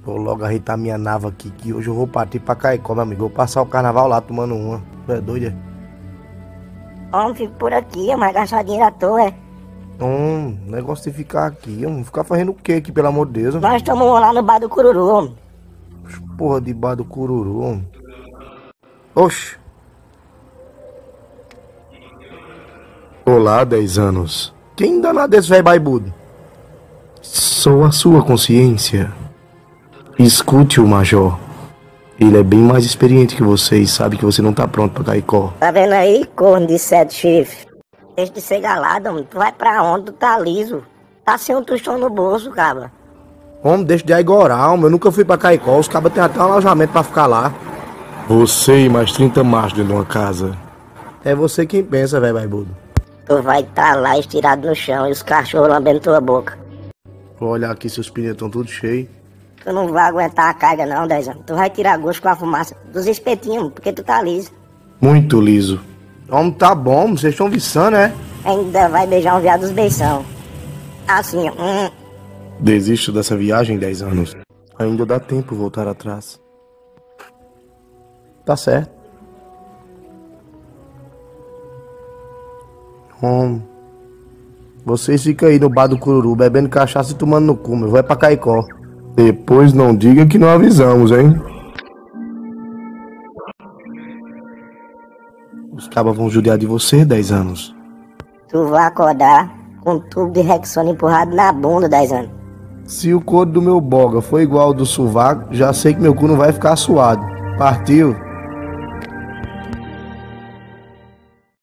Vou logo ajeitar minha nave aqui, que hoje eu vou partir pra Caicó, meu amigo. Vou passar o carnaval lá tomando uma. Tu é doido, é? Homem, fico por aqui, mas gastar dinheiro à toa, é? Negócio de ficar aqui, vamos ficar fazendo o que aqui, pelo amor de Deus? Nós estamos lá no bar do Cururu, homem. Porra de bar do Cururu, homem. Oxe. Olá, 10 anos. Quem danado é esse velho baibudo? Sou a sua consciência. Escute o Major. Ele é bem mais experiente que você e sabe que você não tá pronto pra Caicó. Tá vendo aí, corno de 7 chifres? Deixa de ser galado, homem. Tu vai pra onde? Tu tá liso. Tá sem um tostão no bolso, cabra. Homem, deixa de aigorar, homem. Eu nunca fui pra Caicó. Os cabas têm até um alojamento pra ficar lá. Você e mais 30 machos dentro de uma casa. É você quem pensa, velho baibudo. Tu vai tá lá estirado no chão e os cachorros lambendo tua boca. Vou olhar aqui, seus pneus estão tudo cheios. Tu não vai aguentar a carga não, 10 anos. Tu vai tirar gosto com a fumaça dos espetinhos, porque tu tá liso. Muito liso. Homem, tá bom, vocês estão viçando, é? Ainda vai beijar um viado dos beição. Assim, ó. Desisto dessa viagem, 10 anos. Ainda dá tempo voltar atrás. Tá certo. Vocês ficam aí no bar do Cururu, bebendo cachaça e tomando no cu, meu. Vai pra Caicó. Depois não diga que não avisamos, hein? Os cabas vão judiar de você, 10 anos. Tu vai acordar com um tubo de Rexona empurrado na bunda, 10 anos. Se o couro do meu boga for igual ao do sovaco, já sei que meu cu não vai ficar suado. Partiu?